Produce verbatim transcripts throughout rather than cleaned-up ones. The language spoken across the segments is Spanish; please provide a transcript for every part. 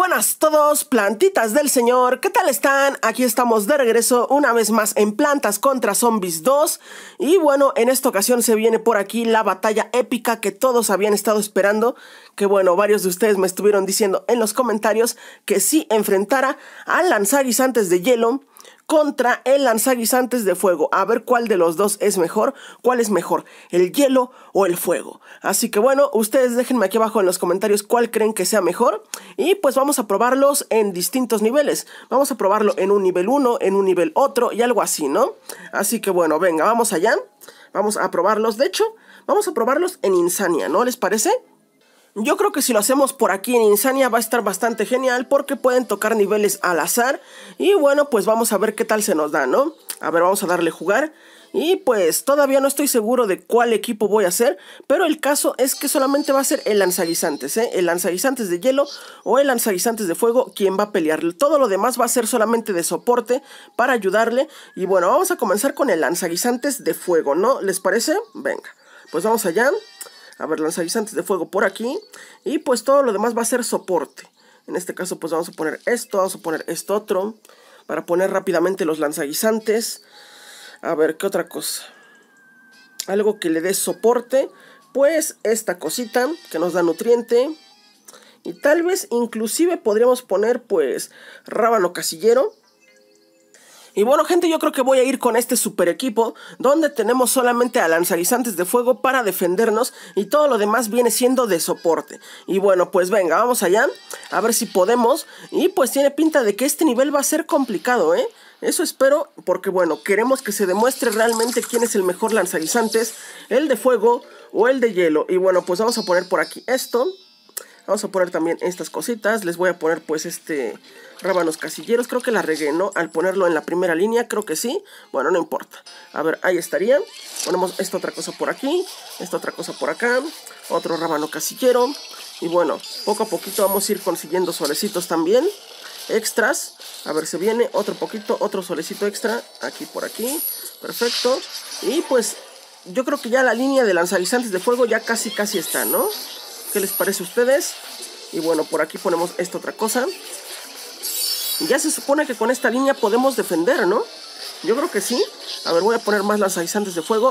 buenas a todos, plantitas del señor, ¿qué tal están? Aquí estamos de regreso una vez más en Plantas contra Zombies dos. Y bueno, en esta ocasión se viene por aquí la batalla épica que todos habían estado esperando. Que bueno, varios de ustedes me estuvieron diciendo en los comentarios que sí enfrentara al lanzaguisantes de hielo contra el lanzaguisantes de fuego. A ver cuál de los dos es mejor, cuál es mejor, el hielo o el fuego. Así que bueno, ustedes déjenme aquí abajo en los comentarios cuál creen que sea mejor. Y pues vamos a probarlos en distintos niveles. Vamos a probarlo en un nivel uno, en un nivel otro y algo así, ¿no? Así que bueno, venga, vamos allá. Vamos a probarlos, de hecho, vamos a probarlos en Insania, ¿no les parece? Yo creo que si lo hacemos por aquí en Insania va a estar bastante genial porque pueden tocar niveles al azar. Y bueno, pues vamos a ver qué tal se nos da, ¿no? A ver, vamos a darle jugar. Y pues todavía no estoy seguro de cuál equipo voy a hacer, pero el caso es que solamente va a ser el lanzaguisantes, ¿eh? El lanzaguisantes de hielo o el lanzaguisantes de fuego quien va a pelear. Todo lo demás va a ser solamente de soporte para ayudarle. Y bueno, vamos a comenzar con el lanzaguisantes de fuego, ¿no? ¿Les parece? Venga, pues vamos allá. A ver, lanzaguisantes de fuego por aquí. Y pues todo lo demás va a ser soporte. En este caso pues vamos a poner esto, vamos a poner esto otro. Para poner rápidamente los lanzaguisantes. A ver, ¿qué otra cosa? Algo que le dé soporte. Pues esta cosita que nos da nutriente. Y tal vez inclusive podríamos poner pues rábano casillero. Y bueno, gente, yo creo que voy a ir con este super equipo, donde tenemos solamente a lanzaguisantes de fuego para defendernos y todo lo demás viene siendo de soporte. Y bueno, pues venga, vamos allá, a ver si podemos. Y pues tiene pinta de que este nivel va a ser complicado, ¿eh? Eso espero, porque bueno, queremos que se demuestre realmente quién es el mejor lanzaguisantes, el de fuego o el de hielo. Y bueno, pues vamos a poner por aquí esto. Vamos a poner también estas cositas. Les voy a poner pues este rábanos casilleros. Creo que la regué, ¿no? Al ponerlo en la primera línea, creo que sí. Bueno, no importa. A ver, ahí estaría. Ponemos esta otra cosa por aquí. Esta otra cosa por acá. Otro rábano casillero. Y bueno, poco a poquito vamos a ir consiguiendo solecitos también. Extras. A ver, se viene otro poquito, otro solecito extra. Aquí por aquí. Perfecto. Y pues yo creo que ya la línea de lanzaguisantes de fuego ya casi casi está, ¿no? ¿Qué les parece a ustedes? Y bueno, por aquí ponemos esta otra cosa. Y ya se supone que con esta línea podemos defender, ¿no? Yo creo que sí. A ver, voy a poner más lanzaguisantes de fuego.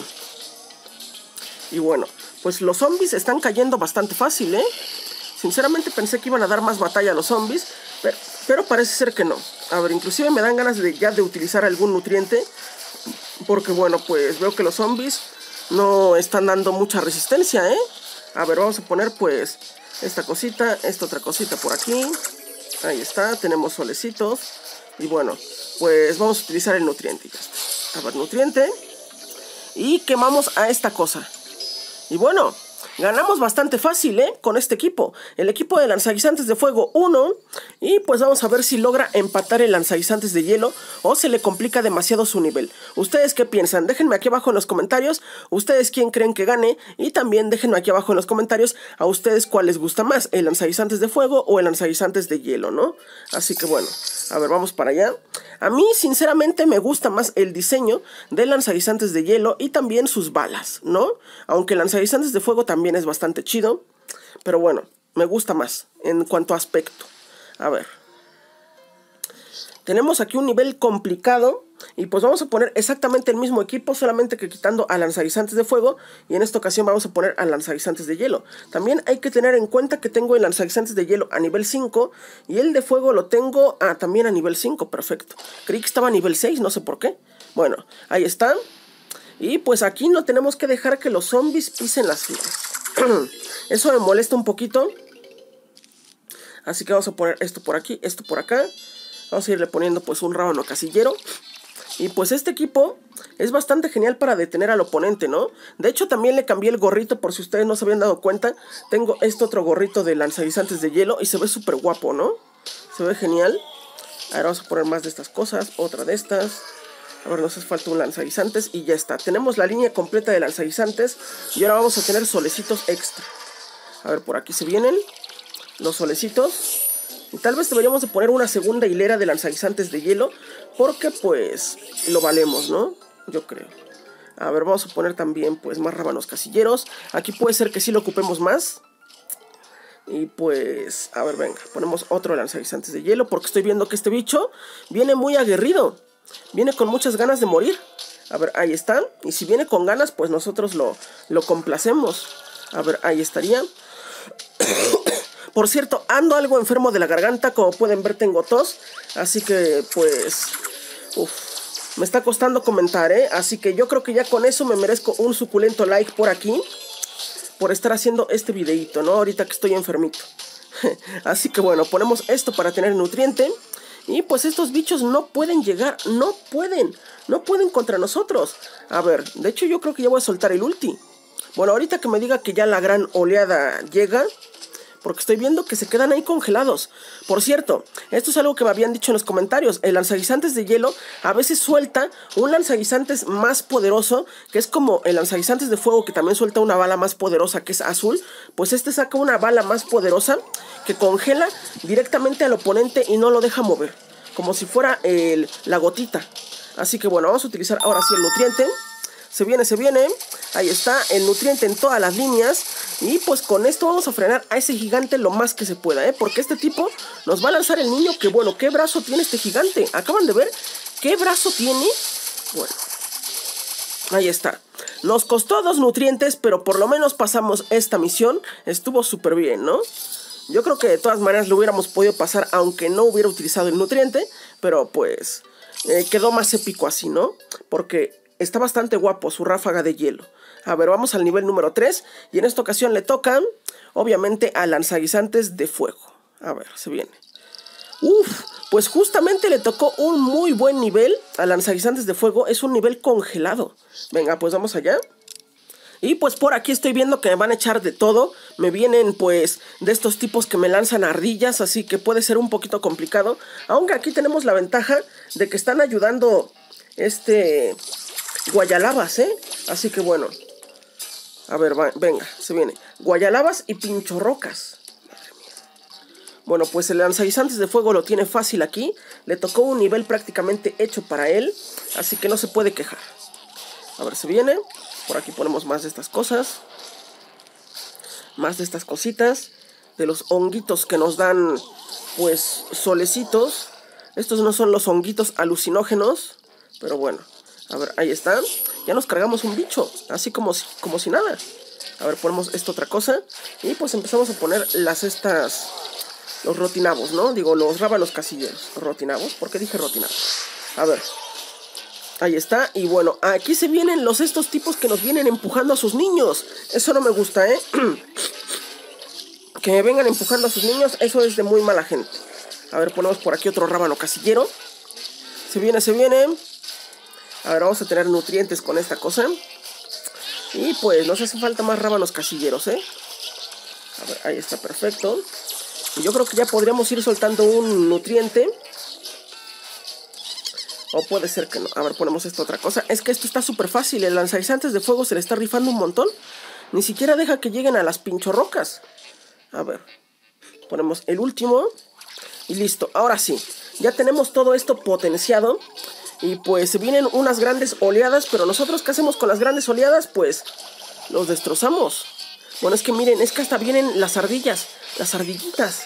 Y bueno, pues los zombies están cayendo bastante fácil, ¿eh? Sinceramente pensé que iban a dar más batalla a los zombies, pero, pero parece ser que no. A ver, inclusive me dan ganas de ya de utilizar algún nutriente, porque bueno, pues veo que los zombies no están dando mucha resistencia, ¿eh? A ver, vamos a poner pues esta cosita, esta otra cosita por aquí. Ahí está, tenemos solecitos. Y bueno, pues vamos a utilizar el nutriente. Ya está. A ver, nutriente. Y quemamos a esta cosa. Y bueno, ganamos bastante fácil, ¿eh? Con este equipo. El equipo de lanzaguisantes de fuego uno. Y pues vamos a ver si logra empatar el lanzaguisantes de hielo o se le complica demasiado su nivel. ¿Ustedes qué piensan? Déjenme aquí abajo en los comentarios. ¿Ustedes quién creen que gane? Y también déjenme aquí abajo en los comentarios a ustedes cuál les gusta más. ¿El lanzaguisantes de fuego o el lanzaguisantes de hielo, no? Así que bueno, a ver, vamos para allá. A mí sinceramente me gusta más el diseño del lanzaguisantes de hielo y también sus balas, ¿no? Aunque el lanzaguisantes de fuego también es bastante chido. Pero bueno, me gusta más en cuanto a aspecto. A ver. Tenemos aquí un nivel complicado. Y pues vamos a poner exactamente el mismo equipo, solamente que quitando a lanzaguisantes de fuego. Y en esta ocasión vamos a poner a lanzaguisantes de hielo. También hay que tener en cuenta que tengo el lanzaguisantes de hielo a nivel cinco. Y el de fuego lo tengo ah, también a nivel cinco, perfecto. Creí que estaba a nivel seis, no sé por qué. Bueno, ahí está. Y pues aquí no tenemos que dejar que los zombies pisen las flores. Eso me molesta un poquito. Así que vamos a poner esto por aquí, esto por acá. Vamos a irle poniendo pues un rábano casillero. Y pues este equipo es bastante genial para detener al oponente, ¿no? De hecho también le cambié el gorrito por si ustedes no se habían dado cuenta. Tengo este otro gorrito de lanzaguisantes de hielo y se ve súper guapo, ¿no? Se ve genial. Ahora vamos a poner más de estas cosas, otra de estas. A ver, nos hace falta un lanzaguisantes y ya está. Tenemos la línea completa de lanzaguisantes y ahora vamos a tener solecitos extra. A ver, por aquí se vienen los solecitos. Y tal vez deberíamos de poner una segunda hilera de lanzaguisantes de hielo, porque pues lo valemos, ¿no? Yo creo. A ver, vamos a poner también pues más rábanos casilleros. Aquí puede ser que sí lo ocupemos más. Y pues, a ver, venga, ponemos otro lanzaguisantes de hielo, porque estoy viendo que este bicho viene muy aguerrido. Viene con muchas ganas de morir. A ver, ahí está. Y si viene con ganas, pues nosotros lo, lo complacemos. A ver, ahí estaría. Por cierto, ando algo enfermo de la garganta. Como pueden ver, tengo tos. Así que, pues... Uf, me está costando comentar, ¿eh? Así que yo creo que ya con eso me merezco un suculento like por aquí. Por estar haciendo este videito, ¿no? Ahorita que estoy enfermito. Así que bueno, ponemos esto para tener nutriente. Y pues estos bichos no pueden llegar. No pueden. No pueden contra nosotros. A ver, de hecho yo creo que ya voy a soltar el ulti. Bueno, ahorita que me diga que ya la gran oleada llega... Porque estoy viendo que se quedan ahí congelados. Por cierto, esto es algo que me habían dicho en los comentarios. El lanzaguisantes de hielo a veces suelta un lanzaguisantes más poderoso, que es como el lanzaguisantes de fuego, que también suelta una bala más poderosa, que es azul. Pues este saca una bala más poderosa que congela directamente al oponente y no lo deja mover. Como si fuera el, la gotita. Así que bueno, vamos a utilizar ahora sí el nutriente. Se viene, se viene. Ahí está, el nutriente en todas las líneas. Y pues con esto vamos a frenar a ese gigante lo más que se pueda, ¿eh? Porque este tipo nos va a lanzar el niño. Que bueno, ¿qué brazo tiene este gigante? ¿Acaban de ver qué brazo tiene? Bueno, ahí está. Nos costó dos nutrientes, pero por lo menos pasamos esta misión. Estuvo súper bien, ¿no? Yo creo que de todas maneras lo hubiéramos podido pasar aunque no hubiera utilizado el nutriente. Pero pues eh, quedó más épico así, ¿no? Porque... está bastante guapo su ráfaga de hielo. A ver, vamos al nivel número tres. Y en esta ocasión le toca, obviamente, a lanzaguisantes de fuego. A ver, se viene. Uf, pues justamente le tocó un muy buen nivel a lanzaguisantes de fuego. Es un nivel congelado. Venga, pues vamos allá. Y pues por aquí estoy viendo que me van a echar de todo. Me vienen pues de estos tipos que me lanzan ardillas. Así que puede ser un poquito complicado. Aunque aquí tenemos la ventaja de que están ayudando este... guayalabas, ¿eh? Así que bueno. A ver, va, venga, se viene. Guayalabas y pinchorrocas. Madre mía. Bueno, pues el lanzaguisantes de fuego lo tiene fácil aquí. Le tocó un nivel prácticamente hecho para él. Así que no se puede quejar. A ver, se viene. Por aquí ponemos más de estas cosas. Más de estas cositas. De los honguitos que nos dan, pues, solecitos. Estos no son los honguitos alucinógenos. Pero bueno. A ver, ahí está. Ya nos cargamos un bicho. Así como si, como si nada. A ver, ponemos esta otra cosa. Y pues empezamos a poner las estas... los rotinabos, ¿no? Digo, los rábanos casilleros. Rotinabos. ¿Por qué dije rotinabos? A ver. Ahí está. Y bueno, aquí se vienen los estos tipos que nos vienen empujando a sus niños. Eso no me gusta, ¿eh? Que me vengan empujando a sus niños. Eso es de muy mala gente. A ver, ponemos por aquí otro rábano casillero. Se viene, se viene. A ver, vamos a tener nutrientes con esta cosa. Y pues nos hace falta más rábanos casilleros, ¿eh? A ver, ahí está, perfecto. Y yo creo que ya podríamos ir soltando un nutriente. O puede ser que no. A ver, ponemos esta otra cosa. Es que esto está súper fácil. El lanzaguisantes de fuego se le está rifando un montón. Ni siquiera deja que lleguen a las pinchorrocas. A ver. Ponemos el último. Y listo. Ahora sí. Ya tenemos todo esto potenciado. Y pues se vienen unas grandes oleadas. Pero nosotros, ¿qué hacemos con las grandes oleadas? Pues los destrozamos. Bueno, es que miren, es que hasta vienen las ardillas. Las ardillitas.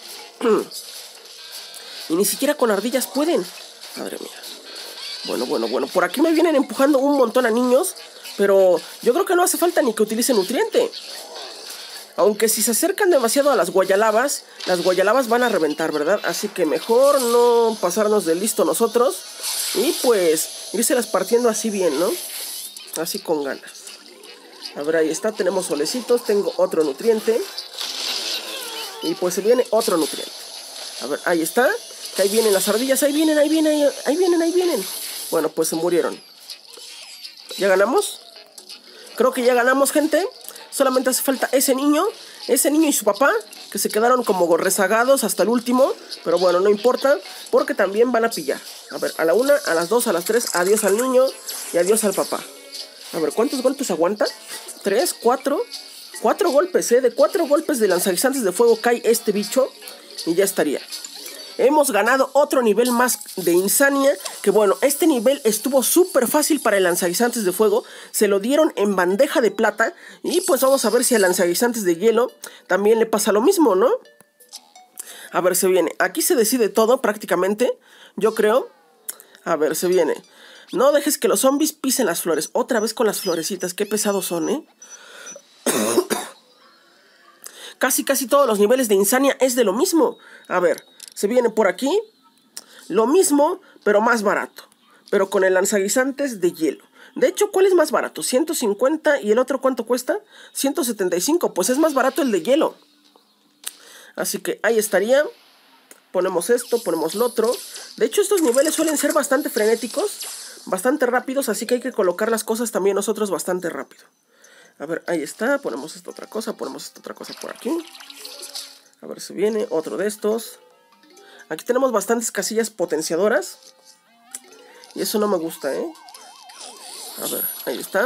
Y ni siquiera con ardillas pueden. Madre mía. Bueno, bueno, bueno. Por aquí me vienen empujando un montón a niños. Pero yo creo que no hace falta ni que utilice nutriente. Aunque si se acercan demasiado a las guayalabas, las guayalabas van a reventar, ¿verdad? Así que mejor no pasarnos de listo nosotros. Y pues irselas partiendo así bien, ¿no? Así con ganas. A ver, ahí está, tenemos solecitos. Tengo otro nutriente. Y pues se viene otro nutriente. A ver, ahí está. Que ahí vienen las ardillas, ahí vienen, ahí vienen, ahí, ahí vienen, ahí vienen. Bueno, pues se murieron. ¿Ya ganamos? Creo que ya ganamos, gente. Solamente hace falta ese niño, ese niño y su papá, que se quedaron como rezagados hasta el último. Pero bueno, no importa, porque también van a pillar. A ver, a la una, a las dos, a las tres, adiós al niño y adiós al papá. A ver, ¿cuántos golpes aguanta? Tres, cuatro, cuatro golpes, ¿eh? De cuatro golpes de lanzaguisantes de fuego cae este bicho y ya estaría. hemos ganado otro nivel más de Insania. Que bueno, este nivel estuvo súper fácil para el lanzaguisantes de fuego. Se lo dieron en bandeja de plata. Y pues vamos a ver si al lanzaguisantes de hielo también le pasa lo mismo, ¿no? A ver, se viene. Aquí se decide todo prácticamente, yo creo. A ver, se viene. No dejes que los zombies pisen las flores. Otra vez con las florecitas. Qué pesados son, ¿eh? Casi, casi todos los niveles de Insania es de lo mismo. A ver, se viene por aquí. Lo mismo, pero más barato. Pero con el lanzaguisantes de hielo. De hecho, ¿cuál es más barato? ciento cincuenta y el otro ¿cuánto cuesta? ciento setenta y cinco. Pues es más barato el de hielo. Así que ahí estaría. Ponemos esto, ponemos lo otro. De hecho, estos niveles suelen ser bastante frenéticos. Bastante rápidos, así que hay que colocar las cosas también nosotros bastante rápido. A ver, ahí está, ponemos esta otra cosa, ponemos esta otra cosa por aquí. A ver si viene otro de estos. Aquí tenemos bastantes casillas potenciadoras. Y eso no me gusta, ¿eh? A ver, ahí está.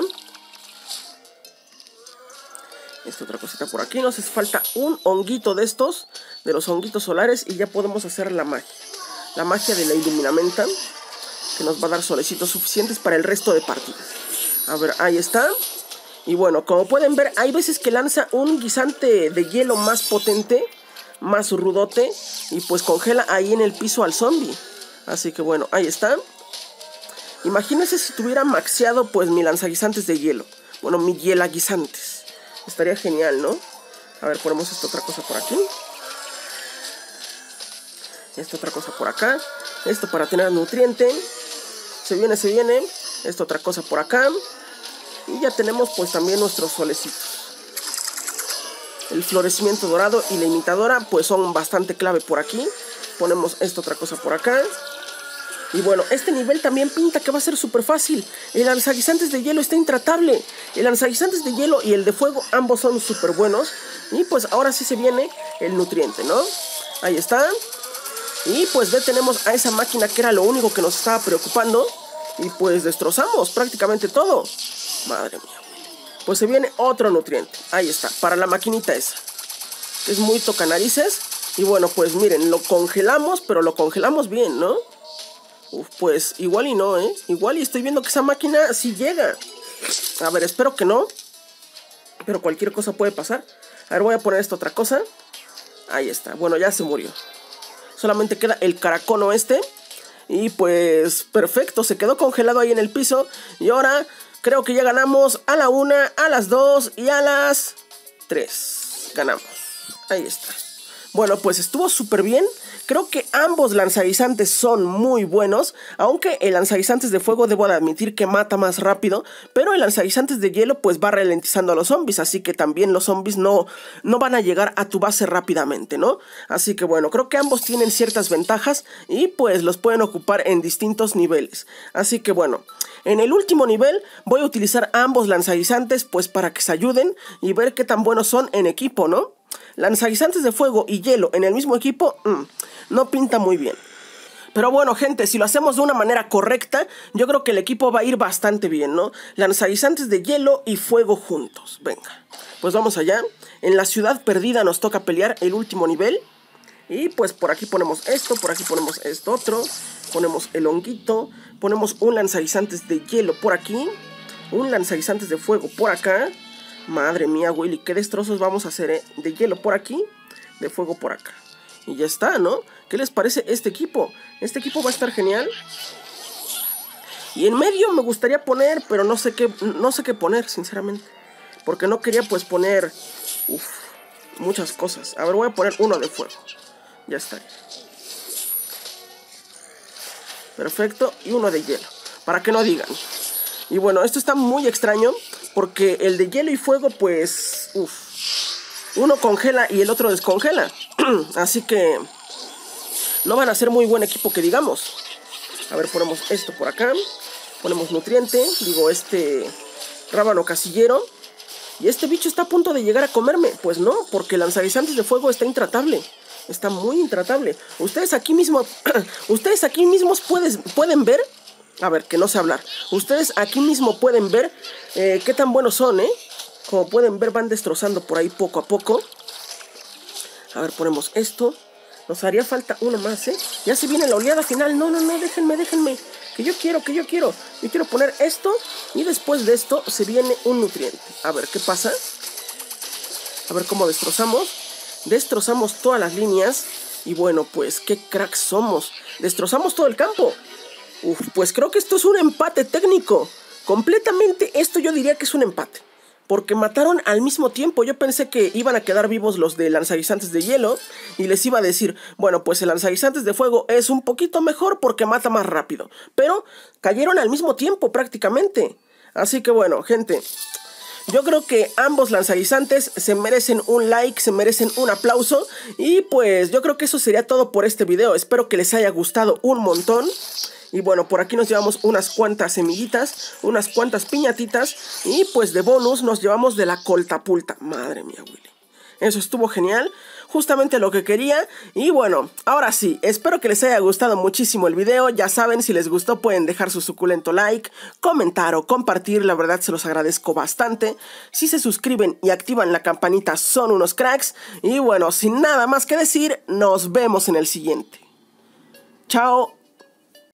Esta otra cosita por aquí. Nos hace falta un honguito de estos, de los honguitos solares, y ya podemos hacer la magia. La magia de la iluminamenta, que nos va a dar solecitos suficientes para el resto de partidas. A ver, ahí está. Y bueno, como pueden ver, hay veces que lanza un guisante de hielo más potente, más rudote, y pues congela ahí en el piso al zombie. Así que bueno, ahí está. Imagínense si tuviera maxeado pues mi lanzaguisantes de hielo. Bueno, mi hielaguisantes. Estaría genial, ¿no? A ver, ponemos esta otra cosa por aquí. Esta otra cosa por acá. Esto para tener nutriente. Se viene, se viene. Esta otra cosa por acá. Y ya tenemos pues también nuestros solecitos. El florecimiento dorado y la imitadora pues son bastante clave por aquí. Ponemos esta otra cosa por acá. Y bueno, este nivel también pinta que va a ser súper fácil. El lanzaguisantes de hielo está intratable. El lanzaguisantes de hielo y el de fuego ambos son súper buenos. Y pues ahora sí se viene el nutriente, ¿no? Ahí está. Y pues detenemos a esa máquina que era lo único que nos estaba preocupando. Y pues destrozamos prácticamente todo. Madre mía. Pues se viene otro nutriente. Ahí está, para la maquinita esa. Es muy tocanarices. Y bueno, pues miren, lo congelamos, pero lo congelamos bien, ¿no? Uf, pues igual y no, ¿eh? Igual y estoy viendo que esa máquina sí llega. A ver, espero que no. Pero cualquier cosa puede pasar. A ver, voy a poner esta otra cosa. Ahí está, bueno, ya se murió. Solamente queda el caracono este. Y pues, perfecto, se quedó congelado ahí en el piso. Y ahora creo que ya ganamos a la una, a las dos y a las tres. Ganamos, ahí está. Bueno, pues estuvo súper bien. Creo que ambos lanzaguisantes son muy buenos, aunque el lanzaguisantes de fuego debo de admitir que mata más rápido, pero el lanzaguisantes de hielo pues va ralentizando a los zombies, así que también los zombies no, no van a llegar a tu base rápidamente, ¿no? Así que bueno, creo que ambos tienen ciertas ventajas y pues los pueden ocupar en distintos niveles. Así que bueno, en el último nivel voy a utilizar ambos lanzaguisantes pues para que se ayuden y ver qué tan buenos son en equipo, ¿no? Lanzaguisantes de fuego y hielo en el mismo equipo, mmm, no pinta muy bien. Pero bueno, gente, si lo hacemos de una manera correcta, yo creo que el equipo va a ir bastante bien, ¿no? Lanzaguisantes de hielo y fuego juntos. Venga, pues vamos allá. En la ciudad perdida nos toca pelear el último nivel. Y pues por aquí ponemos esto, por aquí ponemos esto otro. Ponemos el honguito. Ponemos un lanzaguisantes de hielo por aquí. Un lanzaguisantes de fuego por acá. Madre mía, Willy, qué destrozos vamos a hacer, ¿eh? De hielo por aquí, de fuego por acá. Y ya está, ¿no? ¿Qué les parece este equipo? Este equipo va a estar genial. Y en medio me gustaría poner, pero no sé qué, no sé qué poner, sinceramente. Porque no quería, pues, poner uf, muchas cosas. A ver, voy a poner uno de fuego. Ya está. Perfecto. Y uno de hielo, para que no digan. Y bueno, esto está muy extraño, porque el de hielo y fuego, pues, uff, uno congela y el otro descongela. Así que no van a ser muy buen equipo que digamos. A ver, ponemos esto por acá. Ponemos nutriente, digo, este rábano casillero. Y este bicho está a punto de llegar a comerme. Pues no, porque el lanzaguisantes de fuego está intratable. Está muy intratable. Ustedes aquí mismo, ustedes aquí mismos puedes, pueden ver. A ver, que no sé hablar. Ustedes aquí mismo pueden ver eh, qué tan buenos son, ¿eh? Como pueden ver, van destrozando por ahí poco a poco. A ver, ponemos esto. Nos haría falta uno más, ¿eh? Ya se viene la oleada final. No, no, no, déjenme, déjenme. Que yo quiero, que yo quiero. Yo quiero poner esto. Y después de esto se viene un nutriente. A ver, ¿qué pasa? A ver cómo destrozamos. Destrozamos todas las líneas. Y bueno, pues, qué cracks somos. Destrozamos todo el campo. Uf, pues creo que esto es un empate técnico. Completamente esto yo diría que es un empate. Porque mataron al mismo tiempo. Yo pensé que iban a quedar vivos los de lanzaguisantes de hielo. Y les iba a decir, bueno, pues el lanzaguisantes de fuego es un poquito mejor porque mata más rápido. Pero cayeron al mismo tiempo prácticamente. Así que bueno, gente, yo creo que ambos lanzaguisantes se merecen un like, se merecen un aplauso. Y pues yo creo que eso sería todo por este video. Espero que les haya gustado un montón. Y bueno, por aquí nos llevamos unas cuantas semillitas, unas cuantas piñatitas. Y pues de bonus nos llevamos de la coltapulta. Madre mía, Willy. Eso estuvo genial, justamente lo que quería. Y bueno, ahora sí, espero que les haya gustado muchísimo el video. Ya saben, si les gustó pueden dejar su suculento like, comentar o compartir. La verdad se los agradezco bastante. Si se suscriben y activan la campanita son unos cracks. Y bueno, sin nada más que decir, nos vemos en el siguiente. Chao.